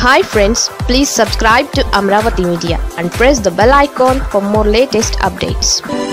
Hi friends, please subscribe to Amravati Media and press the bell icon for more latest updates.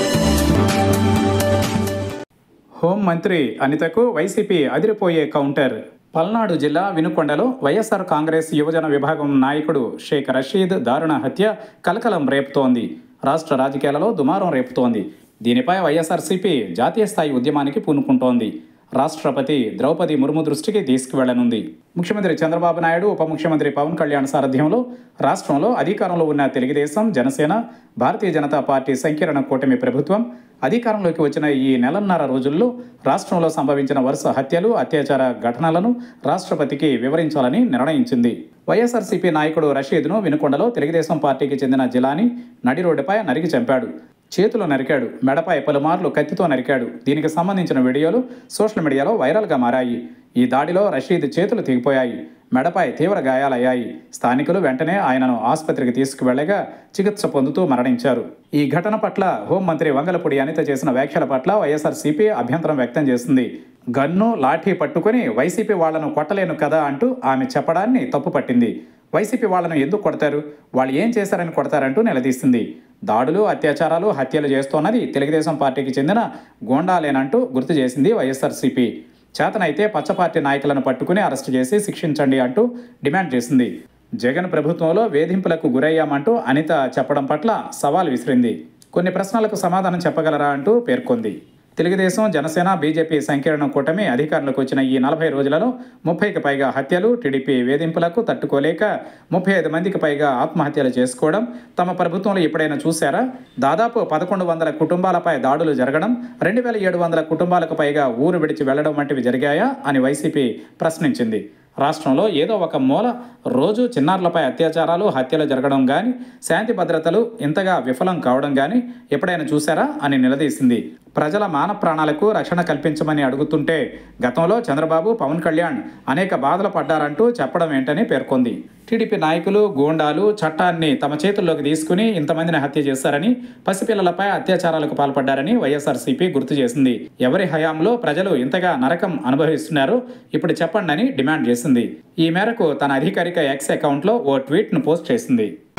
Home మంత్రి అనితకు YCP అదిరిపోయే counter. Palnadu జిల్లా వినుకొండలో వైఎస్ఆర్ కాంగ్రెస్ యువజన విభాగం నాయకుడు షేక్ రషీద్ దారుణ హత్య కలకలం రేపుతోంది. రాష్ట్ర రాజకీయాలలో దుమారం రేపుతోంది. దీనిపై వైఎస్ఆర్సీపీ జాతీయ స్థాయి ఉద్యమానికి పూనుకుంటోంది. రాష్ట్రపతి ద్రౌపది ముర్ము దృష్టికి తీసుకువెళ్లనుంది. ముఖ్యమంత్రి చంద్రబాబు నాయుడు, ఉప ముఖ్యమంత్రి పవన్ కళ్యాణ్ సారథ్యంలో రాష్ట్రంలో అధికారంలో ఉన్న తెలుగుదేశం, జనసేన, భారతీయ జనతా పార్టీ సంకీర్ణ కూటమి ప్రభుత్వం అధికారంలోకి వచ్చిన ఈ నెలన్నర రోజుల్లో రాష్ట్రంలో సంభవించిన వరుస హత్యలు, అత్యాచార ఘటనలను రాష్ట్రపతికి వివరించాలని నిర్ణయించింది. వైఎస్ఆర్సీపీ నాయకుడు రషీద్ను వినుకొండలో తెలుగుదేశం పార్టీకి చెందిన జిలాని నడి రోడ్డుపై నరికి చంపాడు. చేతులు నరికాడు, మెడపై పలుమార్లు కత్తితో నరికాడు. దీనికి సంబంధించిన వీడియోలు సోషల్ మీడియాలో వైరల్గా మారాయి. ఈ దాడిలో రషీద్ చేతులు తెగిపోయాయి, మెడపై తీవ్ర గాయాలయ్యాయి. స్థానికులు వెంటనే ఆయనను ఆసుపత్రికి తీసుకువెళ్లగా చికిత్స పొందుతూ మరణించారు. ఈ ఘటన పట్ల హోంమంత్రి వంగలపూడి అనిత చేసిన వ్యాఖ్యల పట్ల వైఎస్ఆర్సీపీ అభ్యంతరం వ్యక్తం చేసింది. గన్ను, లాఠీ పట్టుకుని వైసీపీ వాళ్లను కొట్టలేను కదా అంటూ ఆమె చెప్పడాన్ని తప్పుపట్టింది. వైసీపీ వాళ్లను ఎందుకు కొడతారు, వాళ్ళు ఏం చేశారని కొడతారంటూ నిలదీసింది. దాడులు, అత్యాచారాలు, హత్యలు చేస్తోన్నది తెలుగుదేశం పార్టీకి చెందిన గోండాలేనంటూ గుర్తు చేసింది వైఎస్ఆర్సీపీ. చేతనైతే పచ్చపార్టీ నాయకులను పట్టుకుని అరెస్టు చేసి శిక్షించండి అంటూ డిమాండ్ చేసింది. జగన్ ప్రభుత్వంలో వేధింపులకు గురయ్యామంటూ అనిత చెప్పడం పట్ల సవాల్ విసిరింది. కొన్ని ప్రశ్నలకు సమాధానం చెప్పగలరా అంటూ పేర్కొంది. తెలుగుదేశం, జనసేన, బీజేపీ సంకీర్ణ కూటమి అధికారంలోకి వచ్చిన ఈ 40 రోజులలో 30కి పైగా హత్యలు, టీడీపీ వేధింపులకు తట్టుకోలేక 35 మందికి పైగా ఆత్మహత్యలు చేసుకోవడం తమ ప్రభుత్వంలో ఎప్పుడైనా చూశారా? దాదాపు 1100 కుటుంబాలపై దాడులు జరగడం, 2700 కుటుంబాలకు పైగా ఊరు విడిచి వెళ్లడం వంటివి జరిగాయా అని వైసీపీ ప్రశ్నించింది. రాష్ట్రంలో ఏదో ఒక మూల రోజు చిన్నారులపై అత్యాచారాలు, హత్యలు జరగడం కానీ, శాంతి భద్రతలు ఇంతగా విఫలం కావడం కానీ ఎప్పుడైనా చూశారా అని నిలదీసింది. ప్రజల మాన ప్రాణాలకు రక్షణ కల్పించమని అడుగుతుంటే గతంలో చంద్రబాబు, పవన్ కళ్యాణ్ అనేక బాధలు పడ్డారంటూ చెప్పడం ఏంటని పేర్కొంది. టీడీపీ నాయకులు, గూండాలు చట్టాన్ని తమ చేతుల్లోకి తీసుకుని ఇంతమందిని హత్య చేశారని, పసిపిల్లలపై అత్యాచారాలకు పాల్పడ్డారని వైఎస్ఆర్సీపీ గుర్తు చేసింది. ఎవరి హయాంలో ప్రజలు ఇంతగా నరకం అనుభవిస్తున్నారో ఇప్పుడు చెప్పండి అని డిమాండ్ చేసింది. ఈ మేరకు తన అధికారిక ఎక్స్ అకౌంట్లో ఓ ట్వీట్ను పోస్ట్ చేసింది.